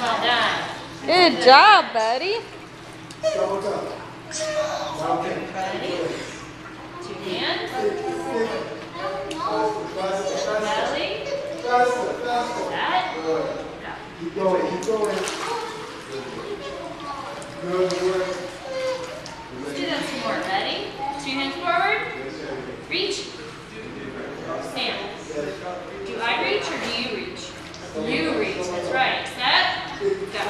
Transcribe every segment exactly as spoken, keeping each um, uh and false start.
Well done. Good job, buddy. Ready? Two hands. Belly. That. Keep going, keep going. Good work. Let's do that some more. Ready? Two hands forward. Reach. Stand. Do I reach or do you reach? You reach. That's right. Set. Go.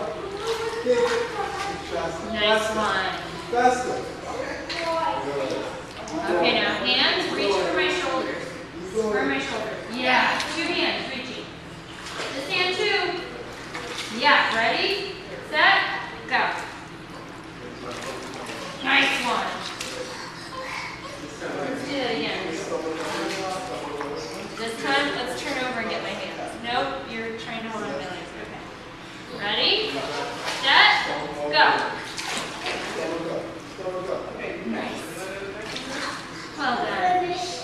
Nice one. Okay, now hands reach for my shoulders. For my shoulders. Yeah. Two hands reaching. This hand too. Yeah. Ready? Set. Go. Nice one. Let's do that again. This time, let's turn over and get my hands. Nope, you're trying to hold on to my legs. Okay. Ready? Set. Go. Nice. Well done.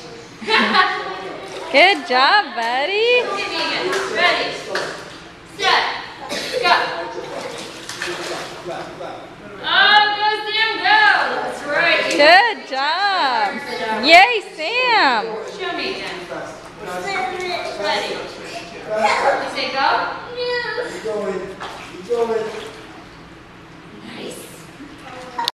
Good job, buddy. Hit me again. Ready? Set. Go. Oh, go Sam, go. That's right. Good job. Yay, Sam. Show me again. Ready? You say go? Keep going, keep going.